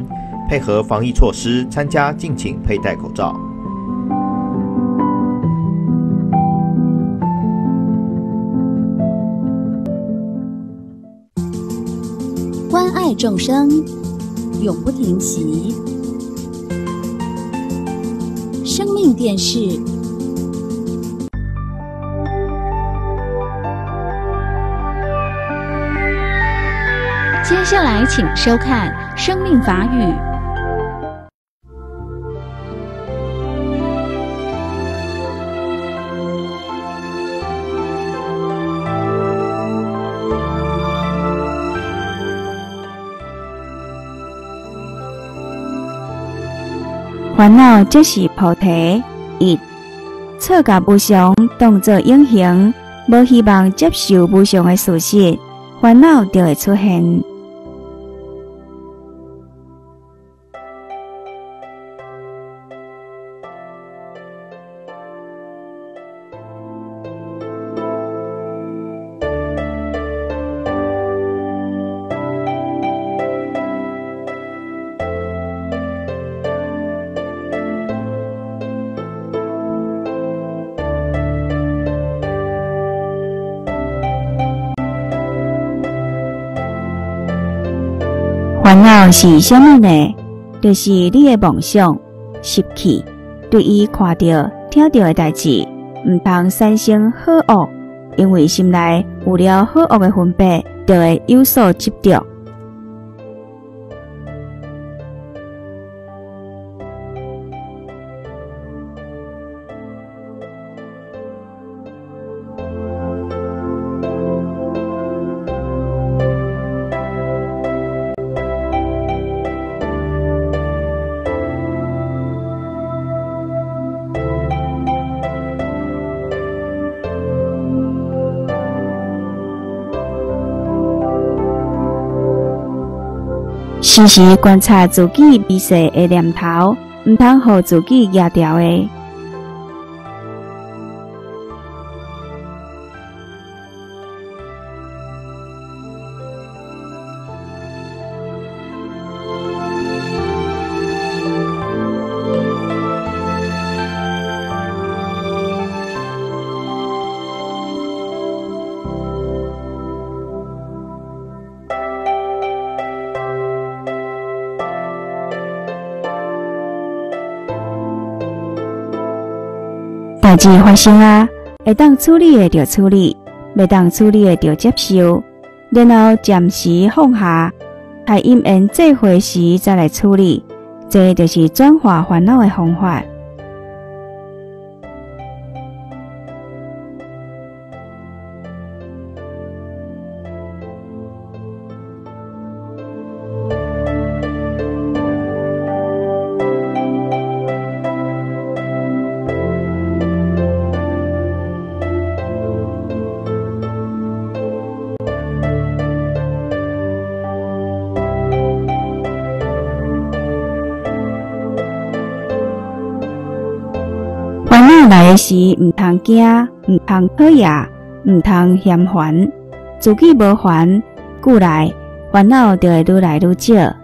配合防疫措施参加，敬请佩戴口罩。 关爱众生，永不停息。生命电视。接下来，请收看《生命法语》。 烦恼即是菩提。一、错甲无常当作永恒，无希望接受无常的事实，烦恼就会出现。烦恼是啥物呢？就是你的梦想失去，对伊看到、听到的代志，毋通产生好恶，因为心内有了好恶的分别，就会有所执着。时时观察自己微细的念头，毋通互自己压掉的。代志发生啊，会当处理的就处理，袂当处理的就接受，然后暂时放下，待因缘际会时再来处理，这就是转化烦恼的方法。烦恼来的时，毋通惊，毋通讨厌，毋通嫌烦。自己无烦，久来烦恼就会愈来愈少。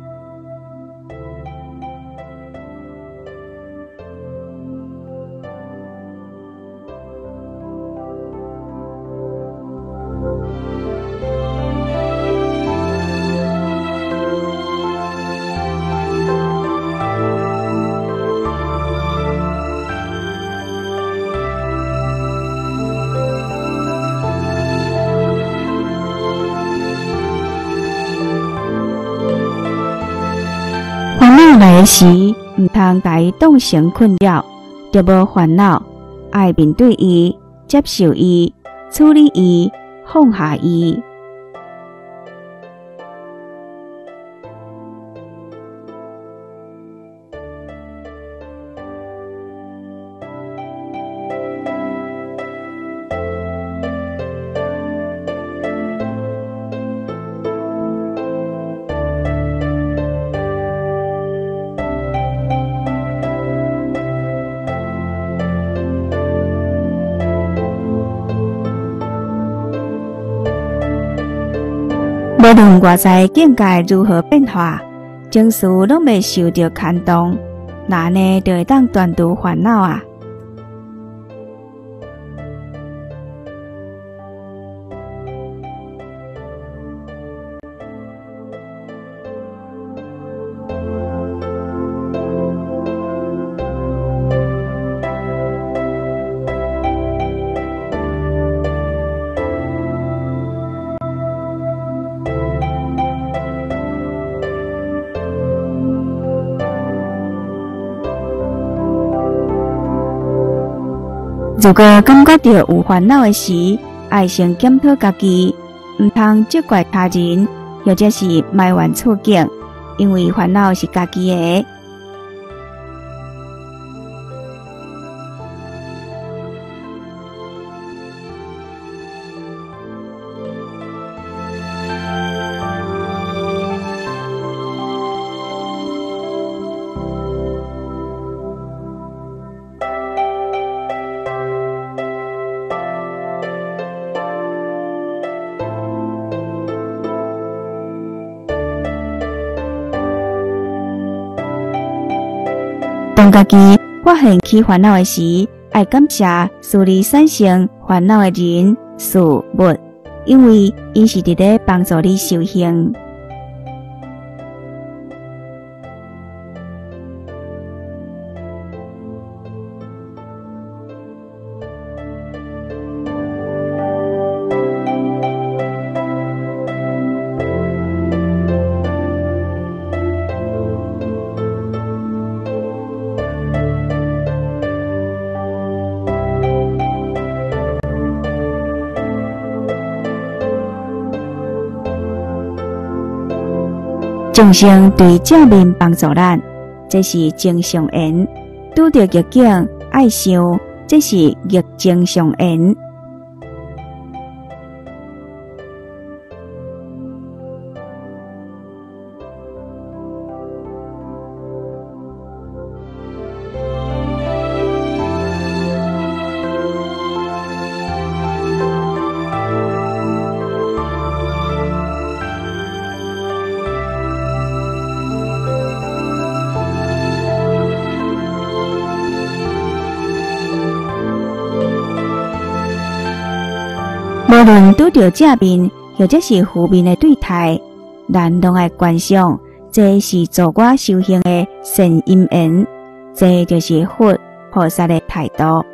来的时，毋通甲伊当成困扰，就无烦恼，爱面对伊，接受伊，处理伊，放下伊。无论外在境界如何变化， 情绪拢袂受到牵动，那呢就会当断除烦恼啊。如果感觉到有烦恼的时，要先检讨家己，毋通责怪他人，或者是埋怨处境，因为烦恼是家己的。当家己发现起烦恼的时，要感谢xử理产生烦恼的人事物，因为伊是伫咧帮助你修行。众生对正面帮助咱，这是正常缘；拄着逆境爱想，这是逆正常缘。无论拄到正面或者是负面的对待，咱拢爱观想，这是自我修行的善因缘，这就是佛菩萨的态度。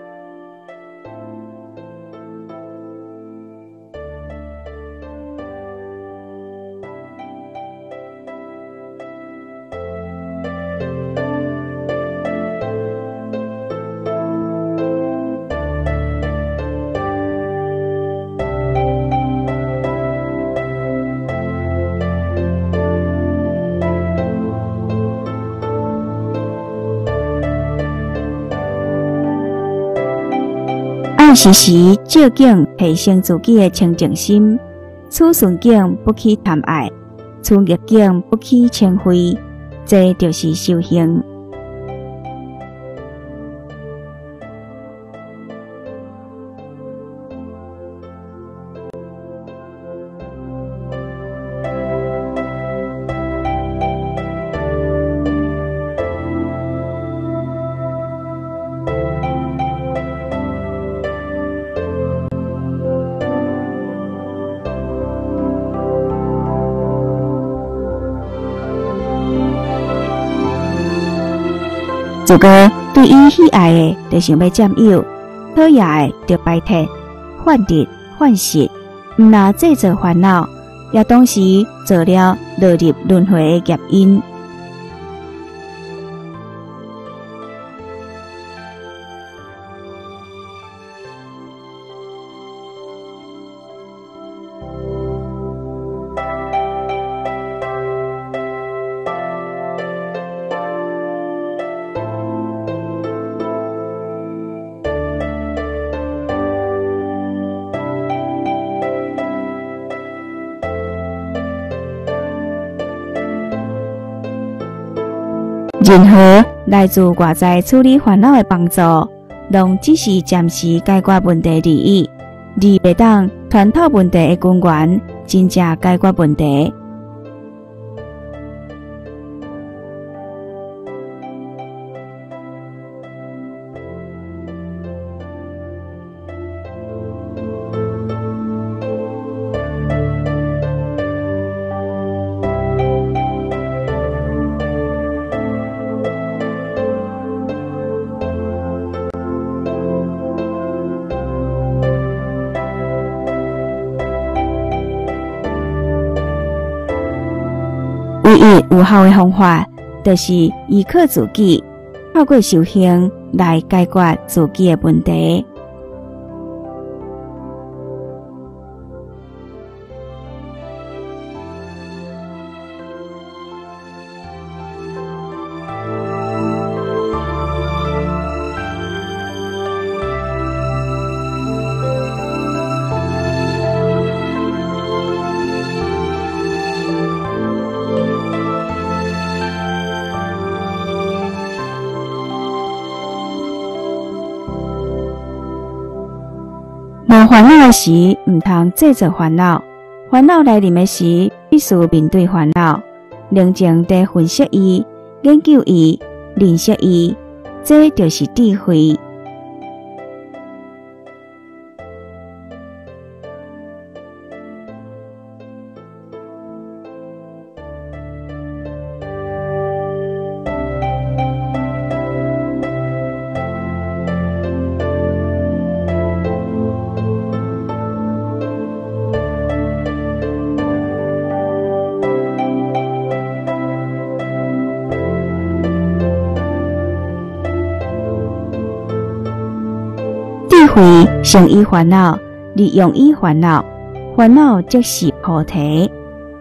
时时照境提升自己的清净心，处顺境不起贪爱，处逆境不起嗔恚，这就是修行。如果对伊喜爱的，就想要占有；讨厌的，就摆脱；犯得犯失，毋拿制造烦恼，也同时做了落入轮回的业因。任何来自外在处理烦恼的帮助，拢只是暂时解决问题而已，而袂当穿透问题的根源，真正解决问题。 一有效的方法，就是依靠自己，透过修行来解决自己的问题。无烦恼的时，毋通制造烦恼；烦恼来临的时，必须面对烦恼，冷静地分析伊、研究伊、认识伊，这就是智慧。智慧胜于烦恼，利用于烦恼，烦恼即是菩提。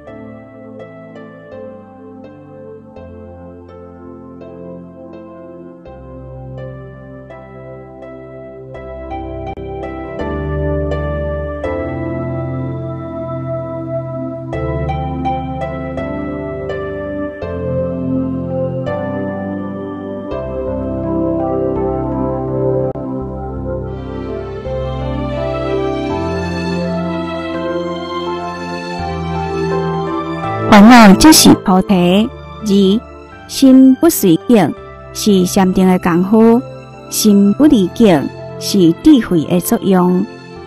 烦恼即是菩提。二，心不随境，是禅定的功夫；心不离境，是智慧的作用。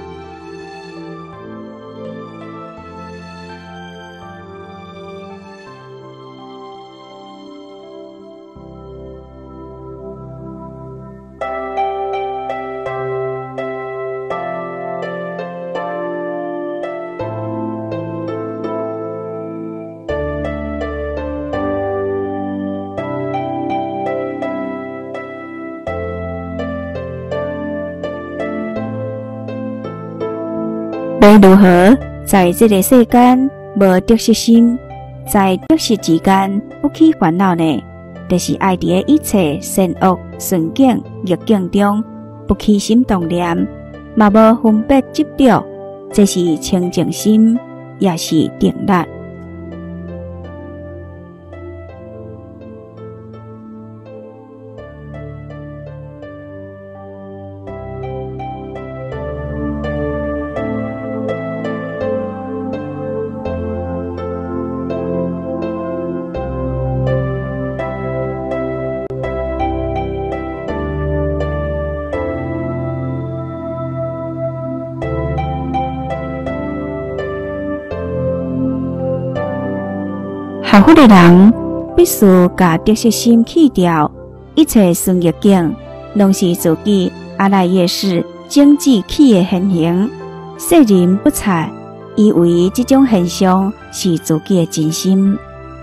要如何在这个世间无得失心，在得失之间不起烦恼呢？就是爱伫一切善恶顺境逆境中不起心动念，嘛无分别执着，这是清净心，也是定力。学佛的人必须把得失心去掉，一切顺逆境拢是自己阿赖耶识种子起的现行，世人不察，以为这种现象是自己的真心。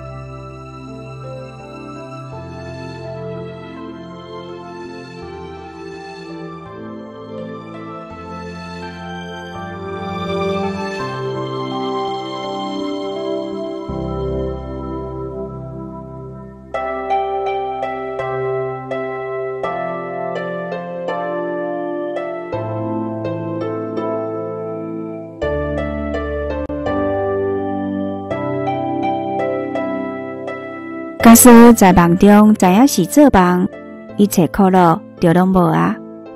假使在梦中知影是做梦，一切苦恼就拢无啊。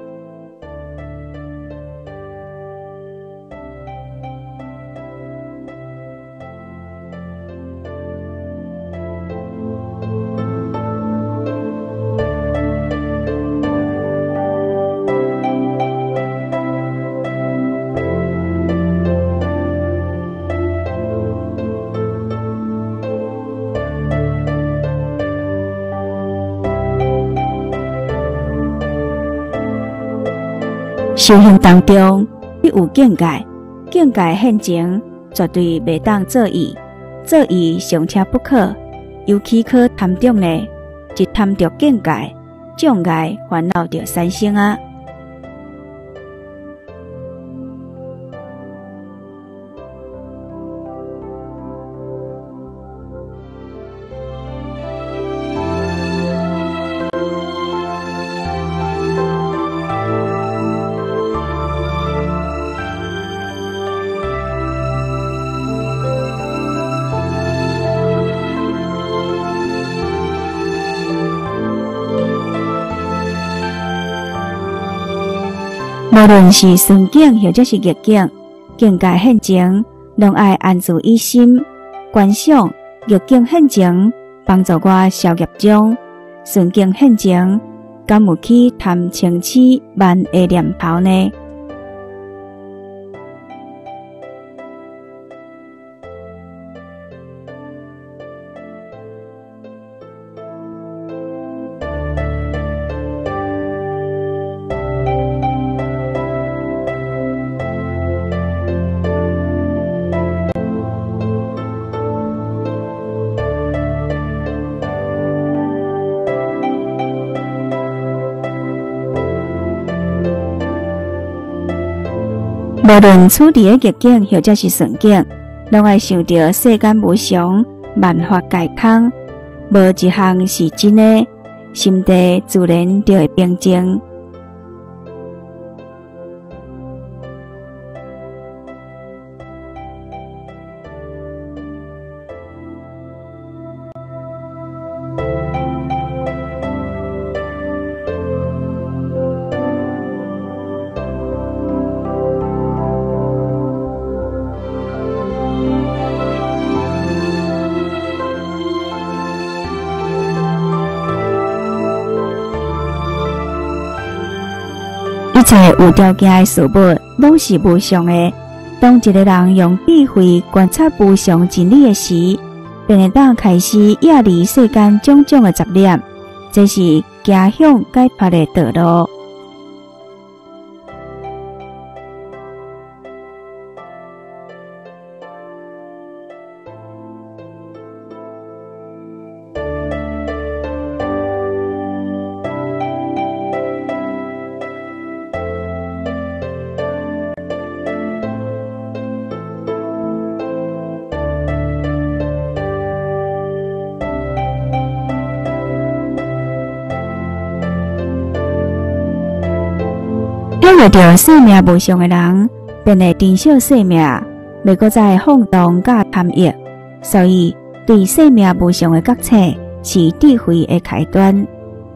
修行当中必有境界，境界现前绝对袂当做意，做意尚且不可， 尤其可贪着呢，一贪着境界，障碍烦恼着产生啊。无论是顺境或者是逆境，境界现前，拢爱安住于心。观想逆境现前，帮助我消业障；顺境现前，敢有去贪嗔痴慢的念头呢？无论处伫的逆境或者是顺境，拢爱想着世间无常，万法皆空，无一项是真的，心地自然就会平静。一切有条件的事物，拢是无常的。当一个人用智慧观察无常真理的时，便会当开始远离世间种种的杂念，这是行向解脱的道路。体会到生命无常的人，便会珍惜生命，袂搁再放荡甲贪欲。所以，对生命无常的觉察，是智慧的开端。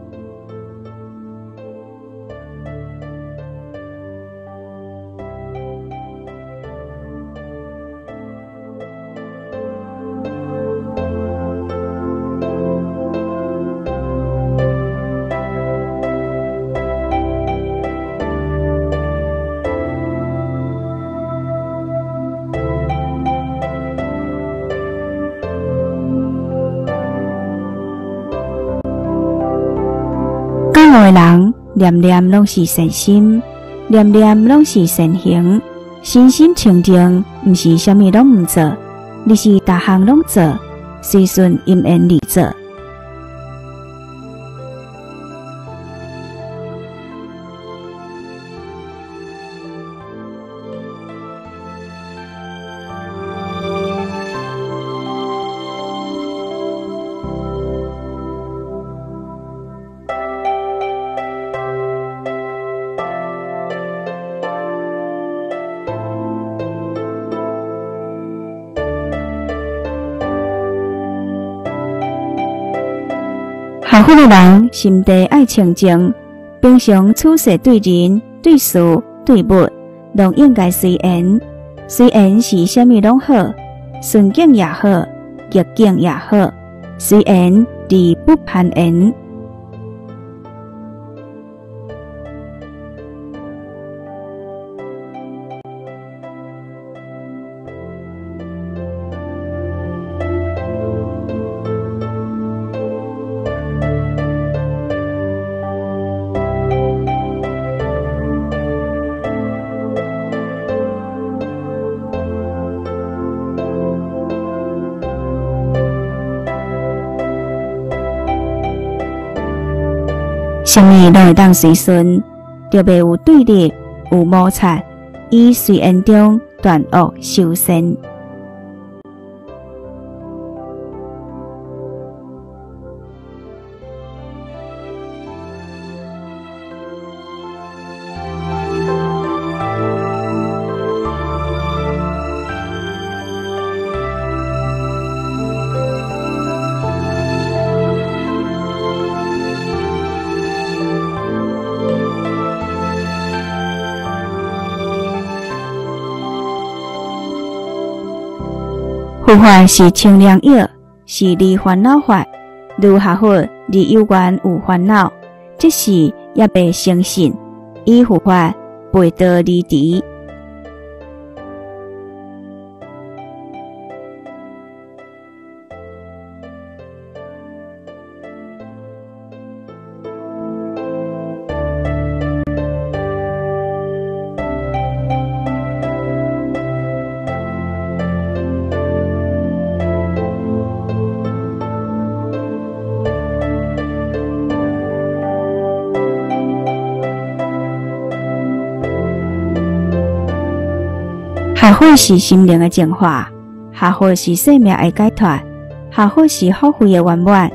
讲话的人，念念拢是善心，念念拢是善行，身心清净，毋是啥物拢毋做，你是逐项拢做，随顺因缘而做。学佛的人心地爱清净，平常处事对人、对事、对物，拢应该随缘。随缘是啥物拢好，顺境也好，逆境也好，随缘而不攀缘。 什么拢会当随顺，就袂有对立、有摩擦，以随缘中断恶修善。佛法是清凉药，是离烦恼法。如下佛，离有缘有烦恼，即是也袂相信，以佛法背道而驰。下佛是心灵的净化，下佛是生命的解脱，下佛是福慧的圆满。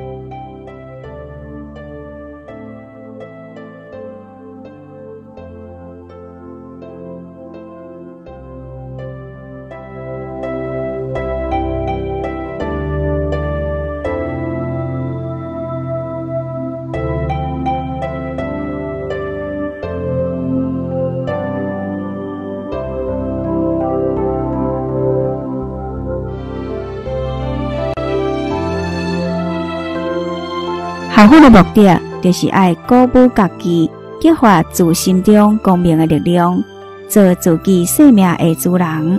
下佛的目的，就是爱鼓舞家己，激发自心中光明的力量，做自己生命的主人。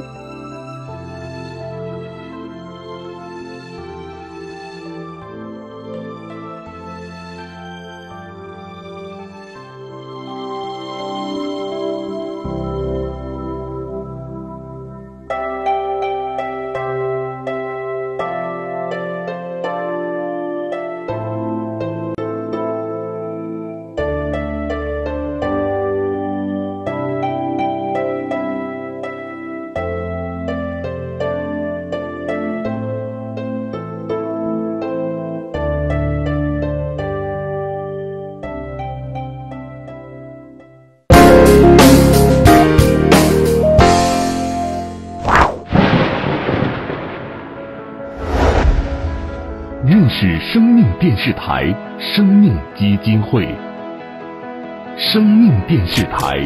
认识生命电视台生命基金会。生命电视台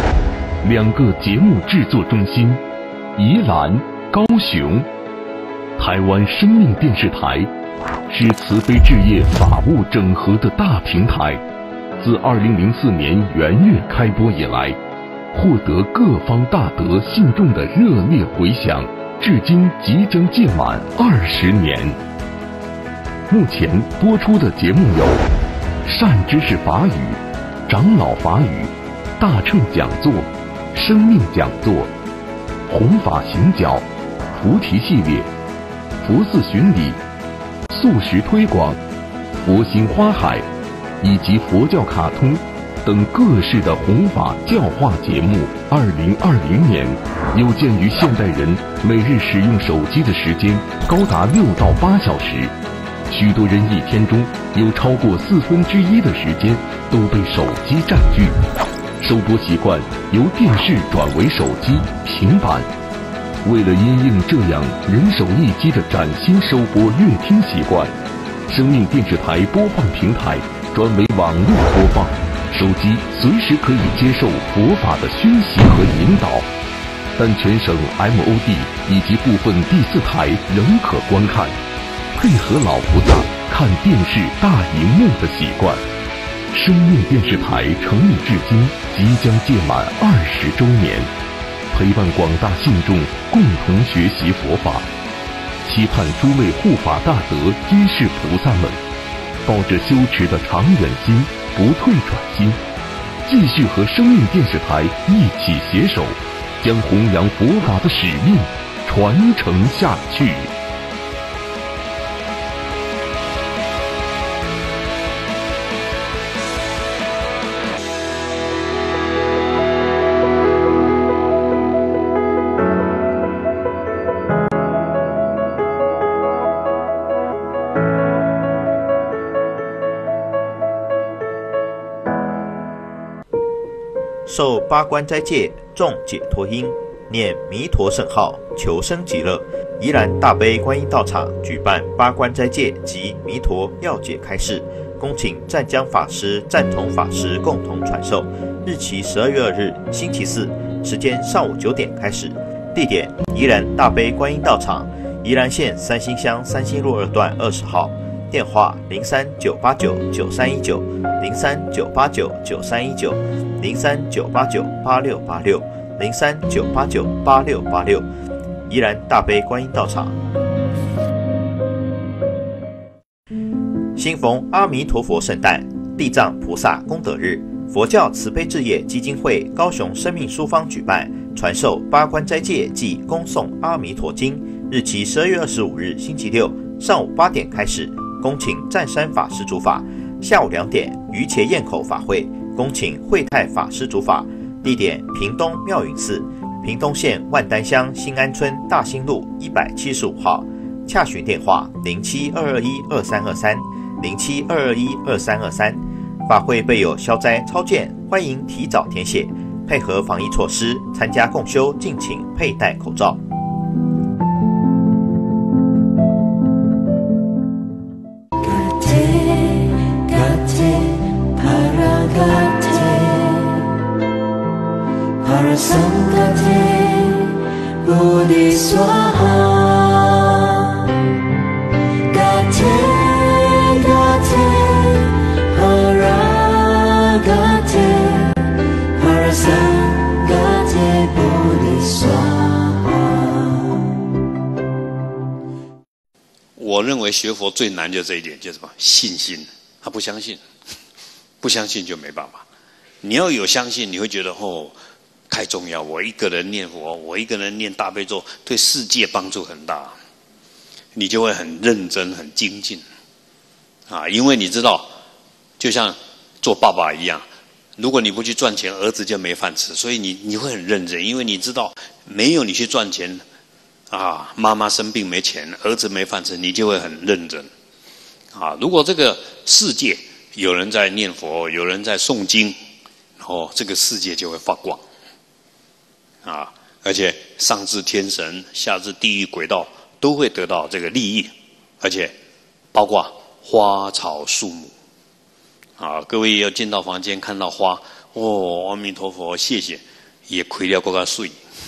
2个节目制作中心，宜兰、高雄。台湾生命电视台是慈悲置业法务整合的大平台，自2004年元月开播以来，获得各方大德信众的热烈回响，至今即将届满20年。目前播出的节目有善知识法语、长老法语、大乘讲座、生命讲座、弘法行脚、菩提系列、佛寺巡礼、素食推广、佛心花海以及佛教卡通等各式的弘法教化节目。2020年，有鉴于现代人每日使用手机的时间高达6到8小时，许多人一天中有超过1/4的时间都被手机占据，收播习惯由电视转为手机、平板。为了因应这样人手一机的崭新收播阅听习惯，生命电视台播放平台转为网络播放，手机随时可以接受佛法的熏习和引导，但全省 MOD 以及部分第4台仍可观看。配合老菩萨看电视大荧幕的习惯，生命电视台成立至今即将届满20周年，陪伴广大信众共同学习佛法，期盼诸位护法大德居士菩萨们抱着修持的长远心、不退转心，继续和生命电视台一起携手，将弘扬佛法的使命传承下去。 受八关斋戒，众解脱因，念弥陀圣号，求生极乐。宜兰大悲观音道场举办八关斋戒及弥陀要解开示，恭请湛江法师、湛同法师共同传授。日期12月2日，星期四，时间上午9点开始。地点：宜兰大悲观音道场，宜兰县三星乡三星路2段20号。电话03-989-9319 03-989-9319 03-989-8686 03-989-8686。宜兰大悲观音道场。兴逢阿弥陀佛圣诞、地藏菩萨功德日，佛教慈悲置业基金会高雄生命书坊举办传授八关斋戒暨恭诵阿弥陀经，日期12月25日星期六上午8点开始，恭请湛山法师主法；下午2点鱼茄堰口法会，恭请慧泰法师主法。地点：屏东妙云寺，屏东县万丹乡新安村大兴路175号。洽询电话07-221-2323 07-221-2323。法会备有消灾超荐，欢迎提早填写，配合防疫措施参加共修，敬请佩戴口罩。 我认为学佛最难就这一点，就是什么？信心。他不相信，不相信就没办法。你要有相信，你会觉得太重要。我一个人念佛，我一个人念大悲咒，对世界帮助很大，你就会很认真、很精进啊！因为你知道，就像做爸爸一样，如果你不去赚钱，儿子就没饭吃，所以你会很认真，因为你知道，没有你去赚钱。啊，妈妈生病没钱，儿子没饭吃，你就会很认真。啊，如果这个世界有人在念佛，有人在诵经，这个世界就会发光。啊，而且上至天神，下至地狱鬼道，都会得到这个利益，而且包括花草树木。啊，各位要进到房间看到花，阿弥陀佛，谢谢，也亏了够个水。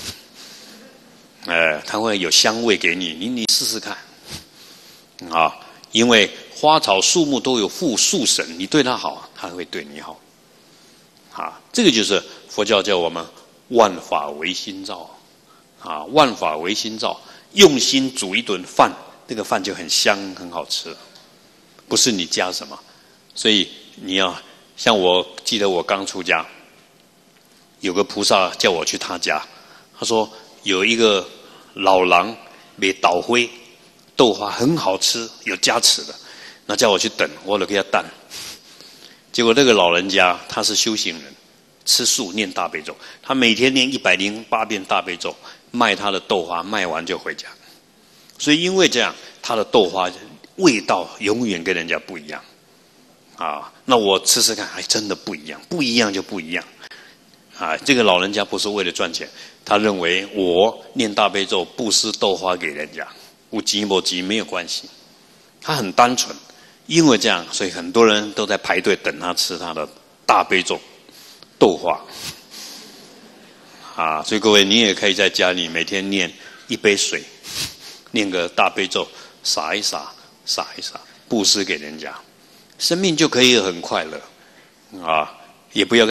它会有香味给你，你试试看，啊，因为花草树木都有护树神，你对它好，它会对你好，啊，这个就是佛教叫我们万法唯心造，啊，万法唯心造，用心煮一顿饭，那个饭就很香很好吃，不是你加什么，所以你要像我记得我刚出家，有个菩萨叫我去他家，他说。有一个老郎卖豆花，豆花很好吃，有加持的，那叫我去等，我就给他等。结果这个老人家他是修行人，吃素念大悲咒，他每天念108遍大悲咒，卖他的豆花，卖完就回家。所以因为这样，他的豆花味道永远跟人家不一样。啊，那我吃吃看，还真的不一样，不一样就不一样。啊，这个老人家不是为了赚钱，他认为我念大悲咒布施豆花给人家，无急没急没有关系，他很单纯，因为这样，所以很多人都在排队等他吃他的大悲咒豆花。啊，所以各位你也可以在家里每天念一杯水，念个大悲咒，洒一洒，洒一洒，布施给人家，生命就可以很快乐。啊，也不要